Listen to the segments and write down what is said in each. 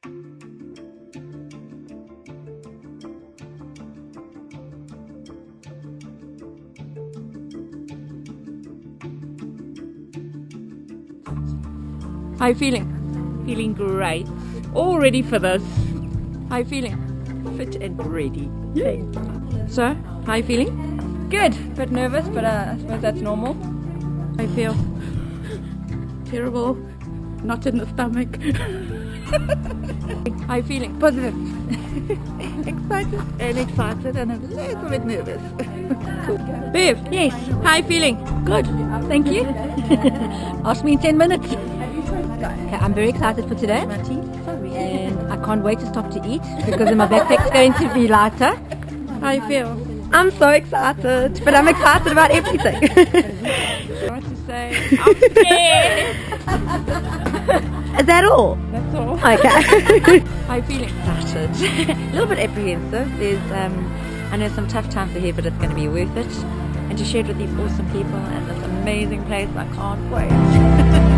How are you feeling? Feeling great. All ready for this. How are you feeling? Fit and ready. So, how are you feeling? Good. A bit nervous, but I suppose that's normal. I feel terrible. Not in the stomach. How are you feeling? Positive. Excited and a little bit nervous. Cool. Bev, Yes. how are you feeling? Good. Thank you. Ask me in 10 minutes. Okay, I'm very excited for today. And I can't wait to stop to eat because my backpack's going to be lighter. How you feel? I'm so excited, but I'm excited about everything. What to say? I'm scared. Is that all? That's all. Okay. How you feeling? Excited. A little bit apprehensive. I know some tough times ahead, but it's going to be worth it. And to share it with these awesome people and this amazing place, I can't wait.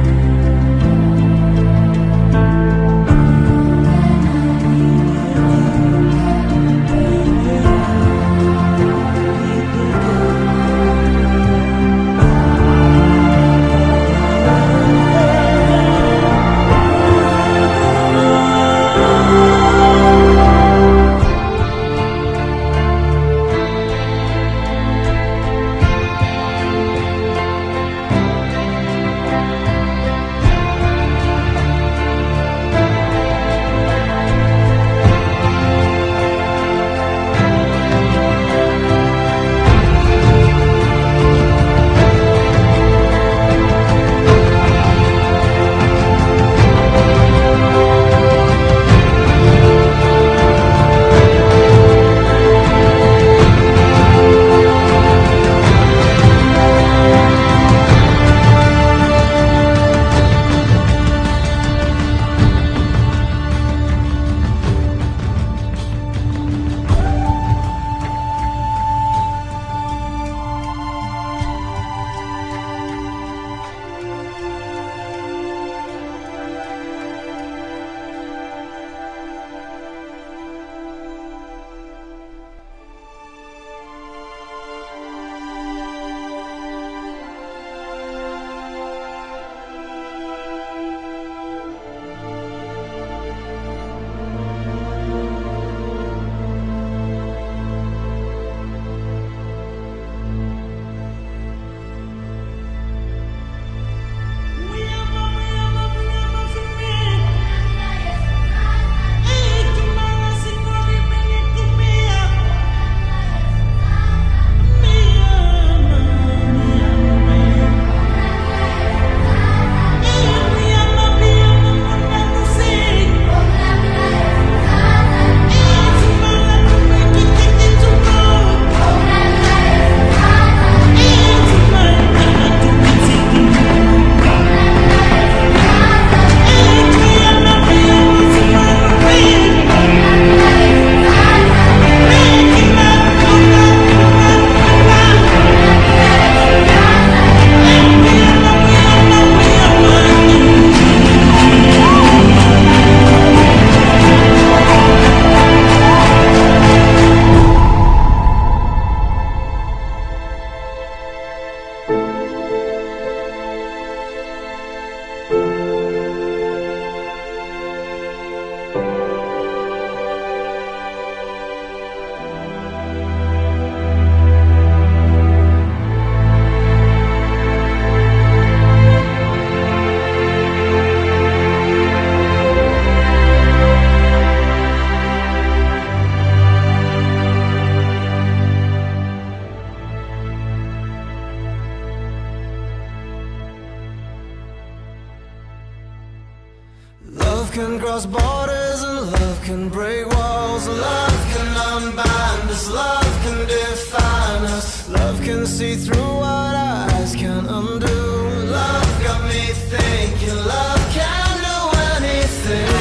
Love can cross borders and love can break walls. Love can unbind us, love can define us. Love can see through what eyes can undo. Love got me thinking love can do anything.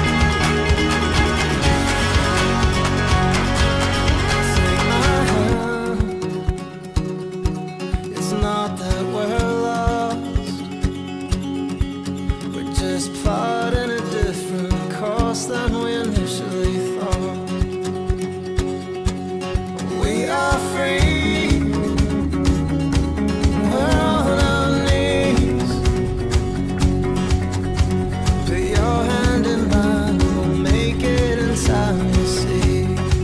Take my hand, lost than we initially thought. We are free, we're on our knees. Put your hand in mine, we'll make it in time, you see.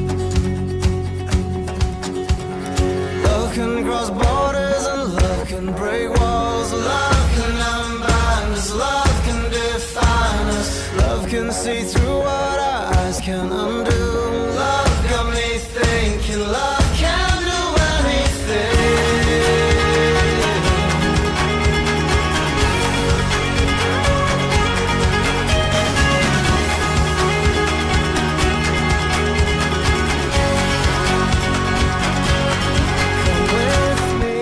Love can cross borders and love can break walls. Love can unbind us, love can define us. Love can see through what our eyes can undo. Love got me thinking, love can do anything. Come with me,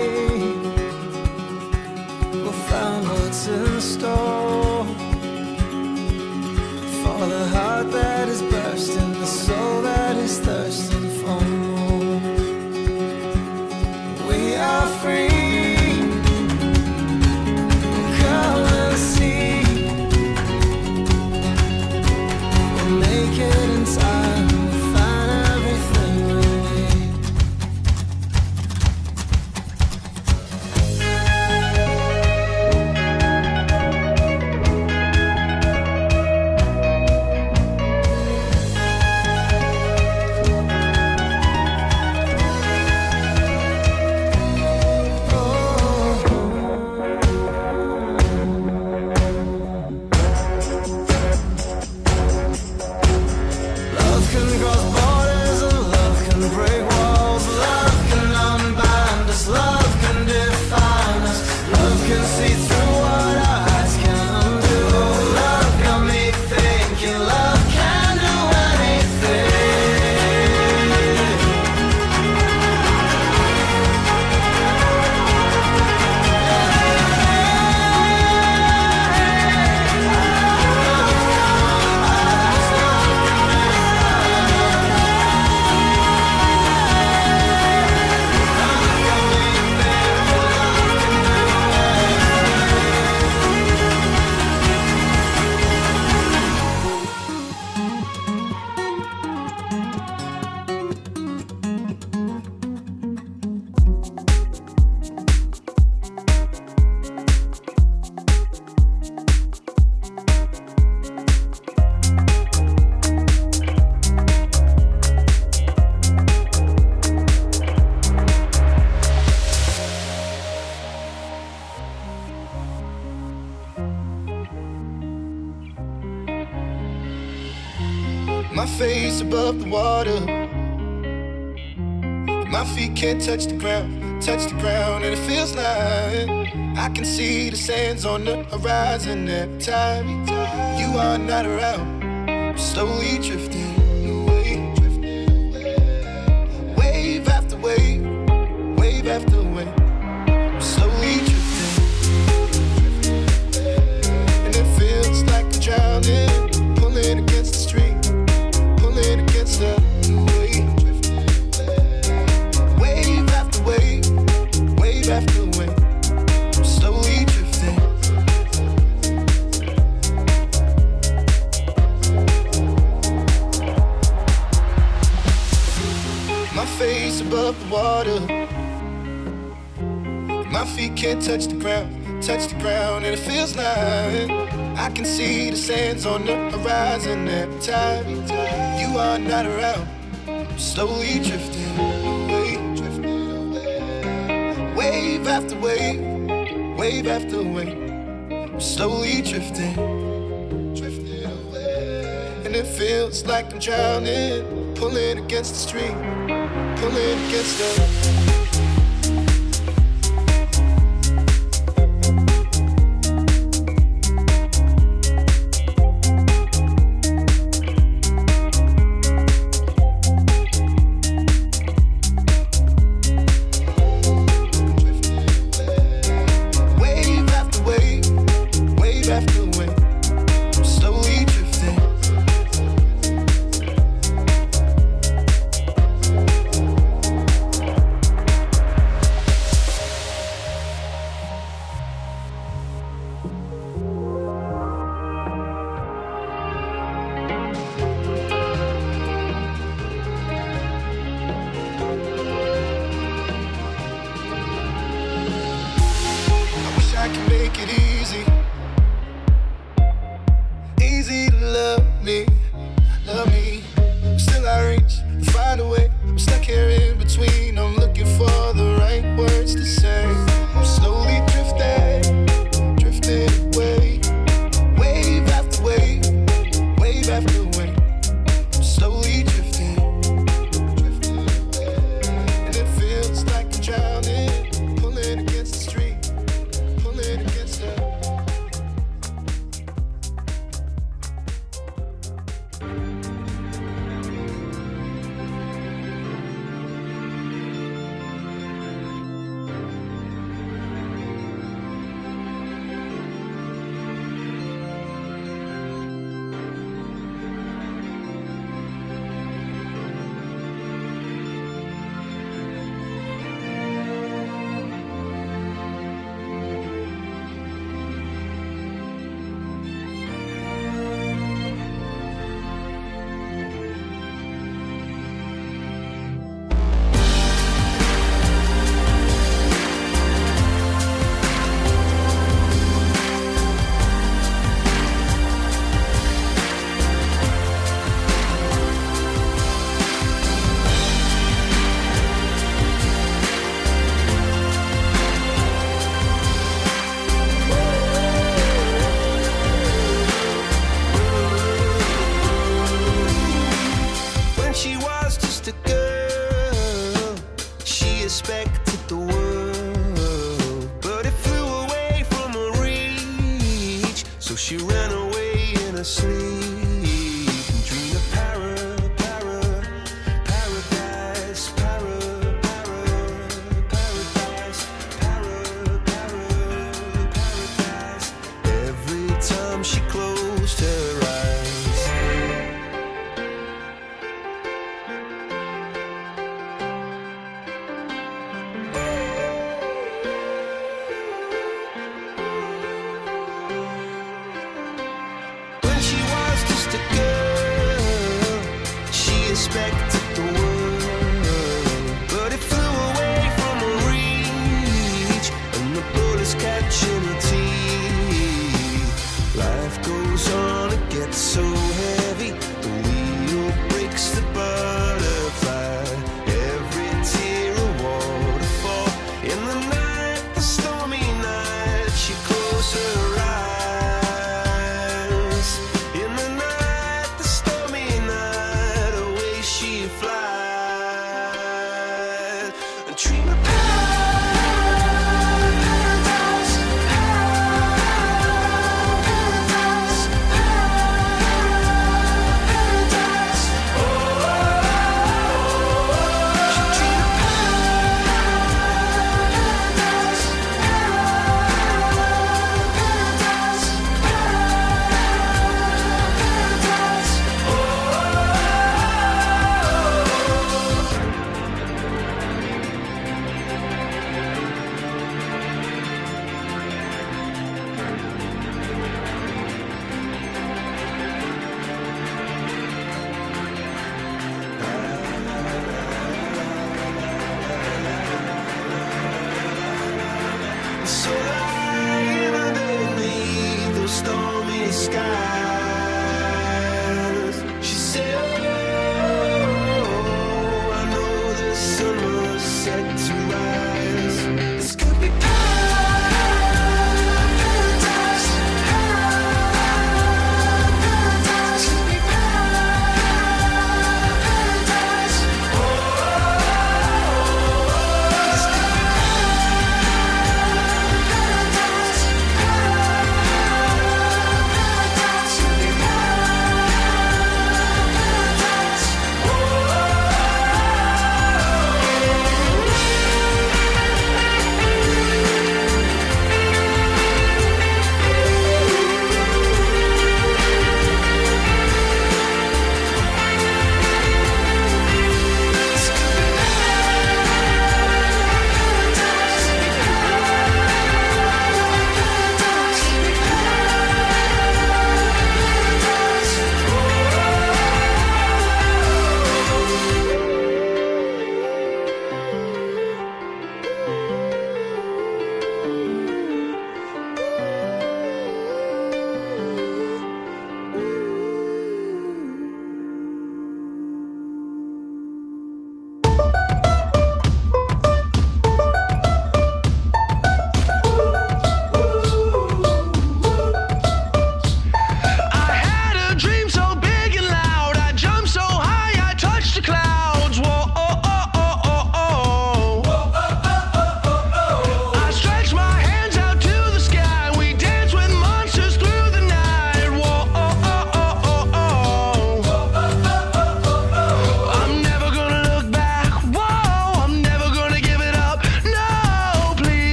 we'll find what's in store. For the heart that is bursting, the soul that is thirsting for more. We are free, come and see. We'll make it in time, we'll find everything we need. Love can cross borders and love can break walls. Love can unbind us, love can define us. Love can see through what our eyes can undo. Love got me thinking, love can do My face above the water, my feet can't touch the ground, and it feels like I can see the sands on the horizon every time you are not around. I'm slowly drifting away, wave after wave, wave after wave. I'm slowly drifting, and it feels like I'm drowning, pulling against the stream. Against the wave, wave after wave, wave after wave. I'm slowly drifting. My face above the water, my feet can't touch the ground, and it feels like I can see the sands on the horizon every time you are not around. I'm slowly drifting away, wave after wave, wave after wave. I'm slowly drifting away, and it feels like I'm drowning, pulling against the stream, pulling against the